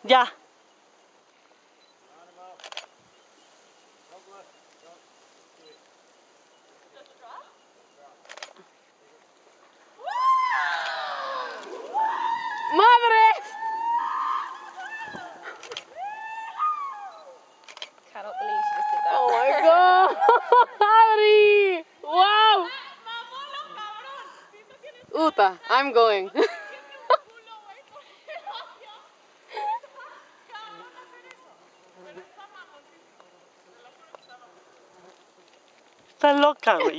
Ya. ¡Madres! Cannot believe she just did that. Oh my god! Adri! Wow! Uta, I'm going. Está loca, güey.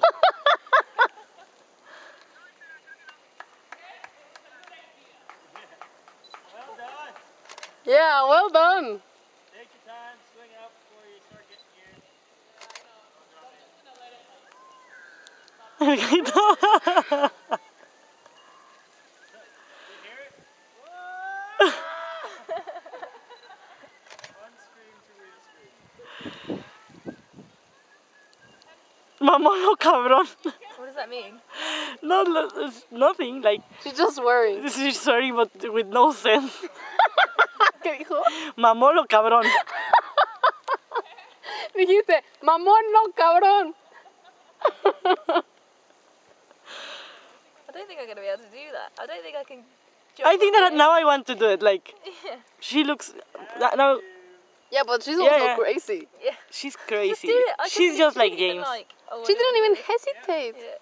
Yeah, well done. Take your time, swing up before you start getting geared. One scream to real scream. Mamolo cabrón. What does that mean? No, it's nothing. Like, She's just worried. this is sorry, but with no sense. ¿Qué dijo? Mamolo cabrón. Dijiste, mamón, no, cabrón. I don't think I'm going to be able to do that. I don't think I can jump I think up that here. now I want to do it. Like, Yeah. she looks. Now Yeah, but she's Yeah, also yeah. crazy. Yeah. she's Just crazy. do it. I She's couldn't- just couldn't like even, James. like, oh, She I didn't don't even know. hesitate. Yeah.